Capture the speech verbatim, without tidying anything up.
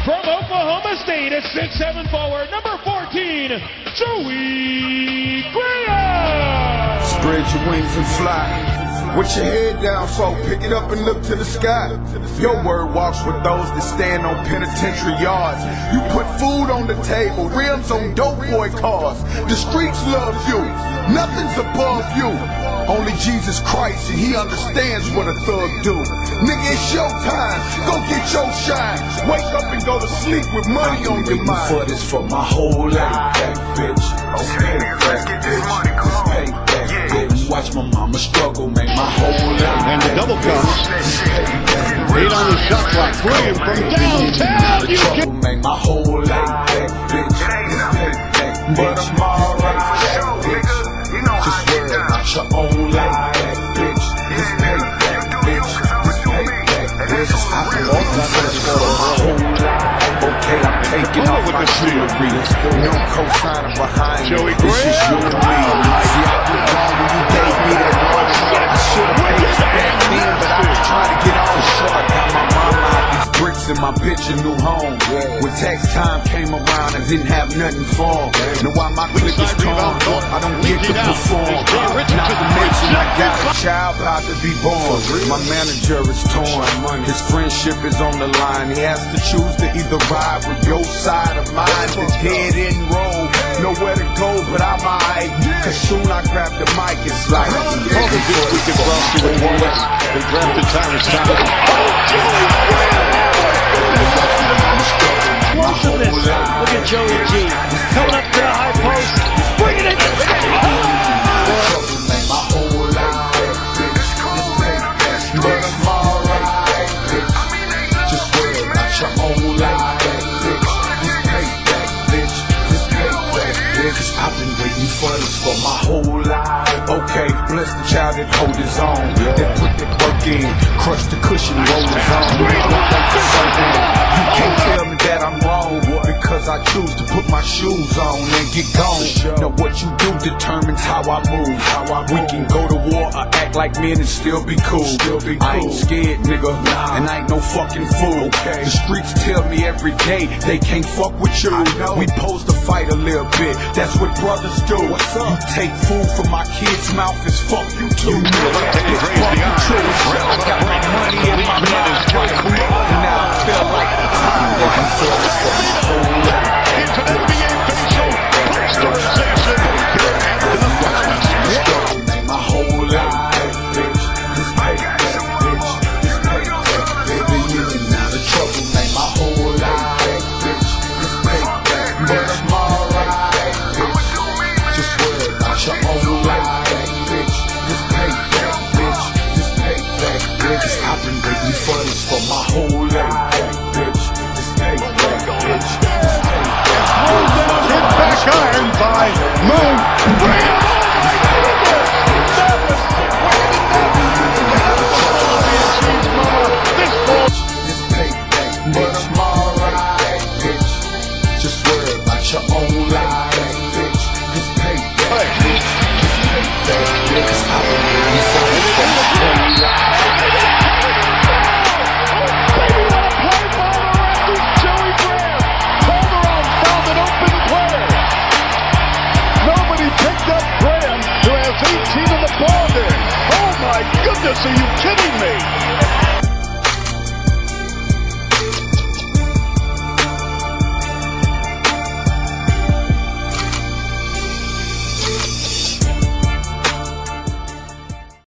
From Oklahoma State, a six seven forward, number fourteen, Joey Graham. Spread your wings and fly. With your head down, folk, pick it up and look to the sky. Your word walks with those that stand on penitentiary yards. You put food on the table, rims on dope boy cars. The streets love you, nothing's above you. Only Jesus Christ, and he understands what a thug do. Nigga, it's your time, go get your shine. Wake up and go to sleep with money on your mind. For this for my whole life, bitch. Okay, let's get this money, come on. Watch my mama struggle, make my whole life. And the double comes. Eight on the shot clock. Graham from downtown. You can make my whole life, bitch. But I'm alright, bitch. Just worry about your own life, bitch. This payback, bitch. This payback, bitch. I've been walking for this for my whole life. Okay, I'm taking off my jewelry. No co-signer behind me. This is you and me. See, I was wrong when you gave me that one shot. I should've paid you back then, but I was trying to get off short. Got my mama out these bricks and my bitch a new home. When tax time came around, I didn't have nothing for them. Now while my clique is calm, I don't get to perform. Not to mention I got a child about to be born. My manager is torn. His friendship is on the line. He has to choose to either ride with your side of mine. The dead end road, nowhere to go, but I'm alright. Cause soon I grab the mic, it's like All the this week at Frosty with Wallace. They drafted Tyrus Thomas. Oh, Joey Graham! Explosiveness. Look at Joey G. Coming up to the high post. Bringing it. My whole life, bitch. But I'm alright, bitch. Just worry about your own life, bitch. This payback, bitch. This payback, bitch. I've been waiting for this for my whole life. Okay, bless the child that hold his own. That put the work in, crush the cushion, roll his own. You can't tell me that I'm wrong, because I choose to put my shoes on and get gone. Now what you do determines how I move. We can go to war or act like men and still be cool. I ain't scared, nigga, and I ain't no fucking fool. The streets tell me every day they can't fuck with you. We pose to fight a little bit, that's what brothers do. You take food from my kid's mouth, it's fuck you too. It's fucking true. I got my money in my mind right now. I feel like the time that I'm for this for my whole life. Into the N B A official. First sensation here at the Bahamas. My whole life, bitch. This payback, bitch. This payback, bitch. Been in and out of trouble, man. My whole life, bitch. This payback, but I'm alright, bitch. Just worry about your own life, bitch. This payback, bitch. This payback, bitch. I've been waiting for this for my whole life, bitch. This payback, bitch. This payback. Hit back iron by Moon Graham. This payback, but I'm alright, bitch. Just worry about your own life, bitch. This payback, bitch. This payback, bitch. I've been waiting for this for my whole life. Joey Graham. Calderon found an open player. Nobody picked up Graham, who has eighteen in the ball game. Oh my goodness, are you kidding me?